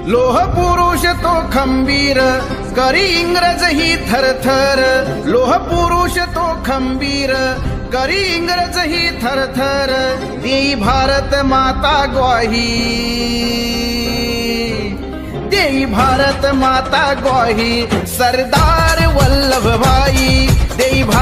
लोह पुरुष तो खंबीर, करी इंग्रज ही थरथर। लोह पुरुष तो खंबीर, करी इंग्रज ही थरथर। देई भारत माता ग्वाही, देई भारत माता ग्वाही, सरदार वल्लभ भाई। देई